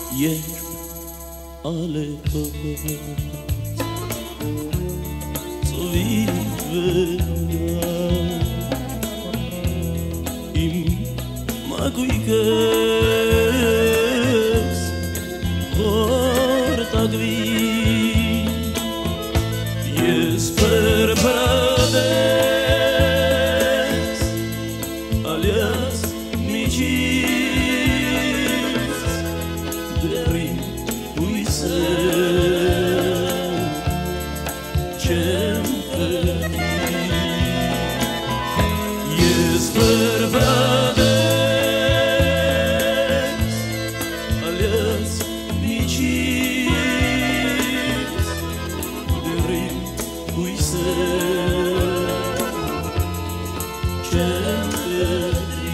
երբ ալեկոց ծովի վերնա իմ մագույկս խորտագվի ես պրպրադես ալյաս միջից դերի հույսը չեմ պրդի ես պրպրադես ալյաս միջից դերի հույսը չեմ պրդի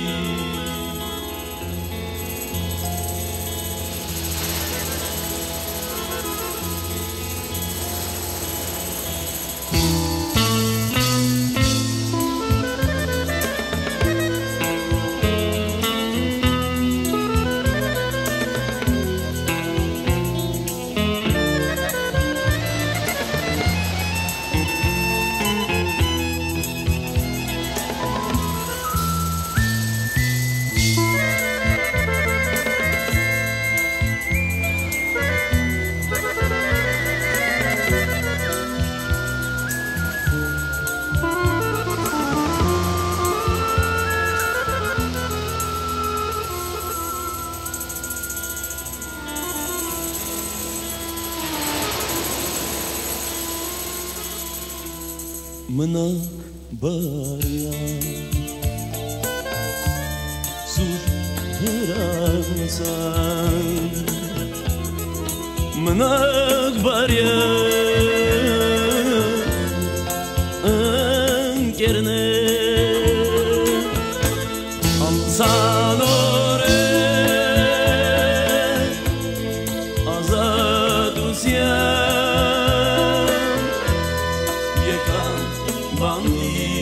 մնաք բարյան սուր հրավնցան մնաք բարյան ընկերներ ամցանորեն ազատության եկան բանդի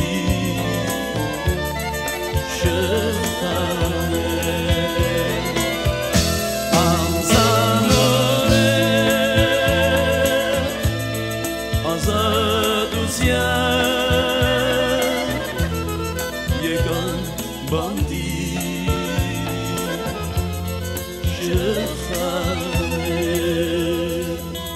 շղթաներ ամցանորեն ազատության եկան բանդի շղթաներ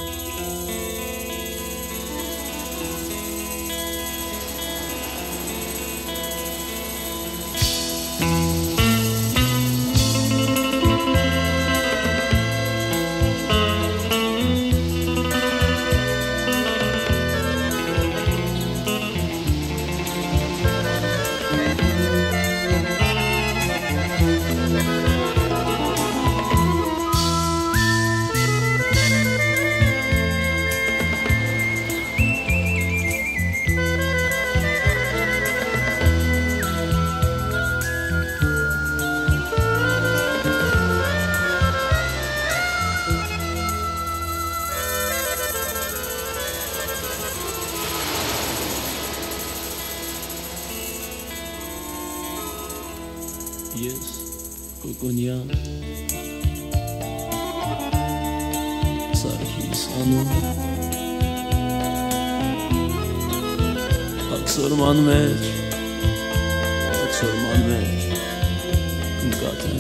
ես կոկոնյան Սարգիս անուն աքսորման մեջ ընկատեմ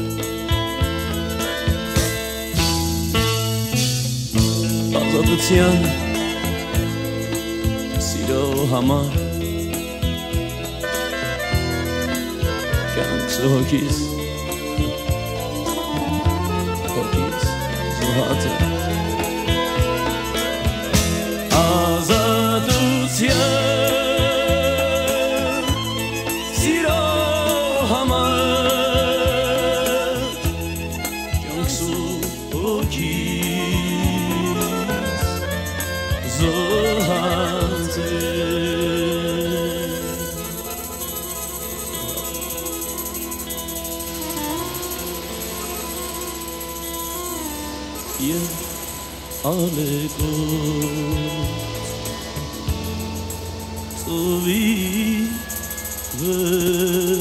ազատության սիրո համար հոգիս զոհած է ազատության սիրո համար կյանքս ու հոգիս զոհած է Երբ ալեկոց ծովի վեր